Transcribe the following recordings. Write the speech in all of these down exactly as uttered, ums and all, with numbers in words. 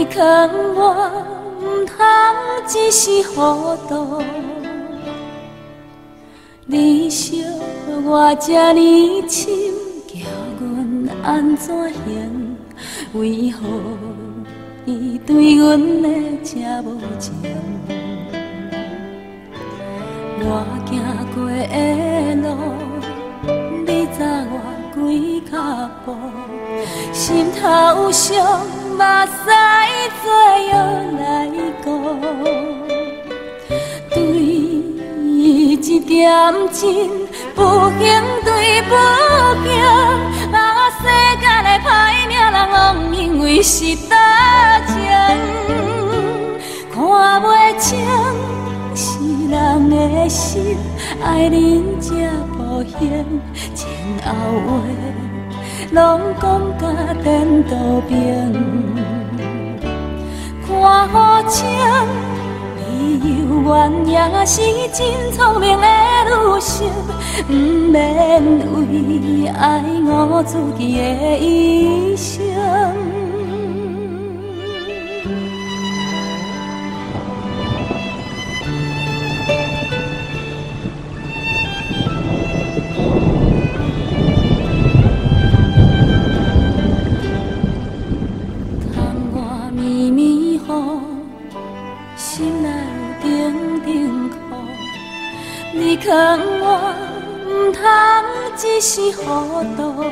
你劝我唔通一时糊涂，你惜我这呢深，叫阮安怎行？为何你对阮的这无情？我行过的路，你知我几脚步，心头伤，目屎做药来顾。对一点情，不行对不行，啊世间的歹命人拢因为是大情，看袂清。是人的心，爱恁才无嫌，前后话拢讲甲颠倒边，看好清，你犹原也是真聪明的女性，不免为爱我自己的一生。你劝我唔通一时糊涂，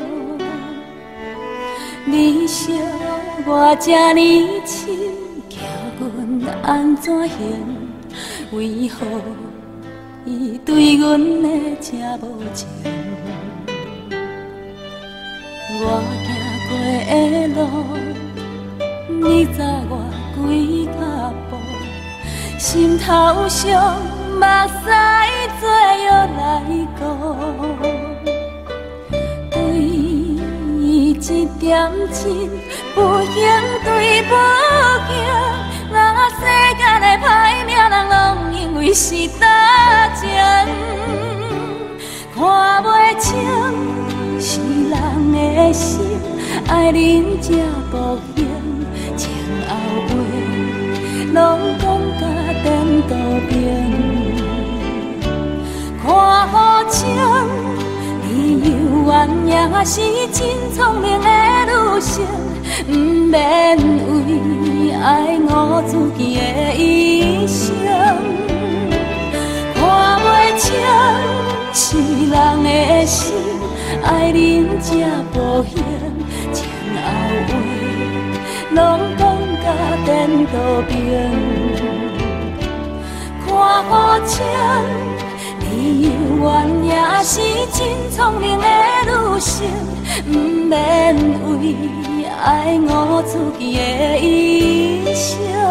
你惜我这呢深，叫阮安怎行？为何伊对阮的这无情？我行过的路，你知我几脚步，心头伤。目屎做药来顾，对一点情，不行对不行，那世间的歹命人拢因为是大情，看袂清是人的心，爱恁才无嫌，前后话拢讲甲颠倒边。看好清，你犹原也是真聪明的女性，不免为爱我自己的一生。看袂清是人的心，爱恁才无嫌，前后话拢讲甲颠倒边。看好清。你犹原也是真聪明的女性，不免为爱我自己的一生。